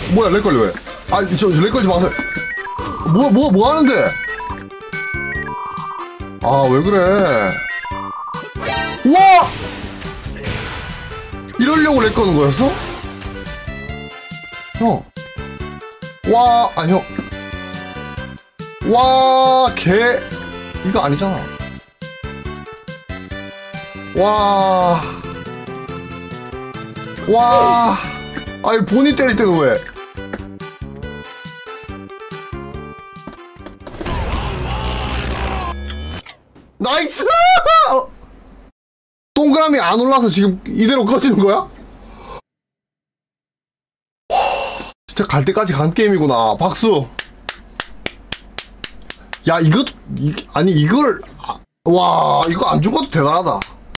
뭐야, 렉 걸려, 왜? 렉 걸지 마세요. 뭐 하는데? 아, 왜 그래? 우와! 이러려고 렉 거는 거였어? 형. 와, 아니, 형. 와, 이거 아니잖아. 와. 아니, 본인 때릴 때는 왜? 나이스! 동그라미 안 올라서 지금 이대로 꺼지는 거야? 진짜 갈 때까지 간 게임이구나. 박수. 야, 아니, 이걸, 와, 이거 안 죽어도 대단하다.